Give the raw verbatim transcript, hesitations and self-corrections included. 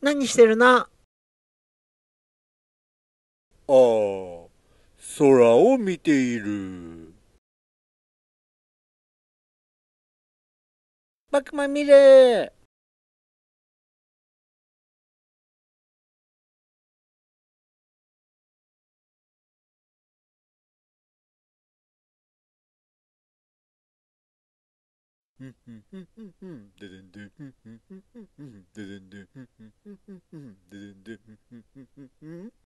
何してるの？ ああ、空を見ている。 僕も見る。 ふんふんふんふんふんででんでんふんふんふんふんふんででんでんふんふんふんふんふんででんでんふんふんふんふんふん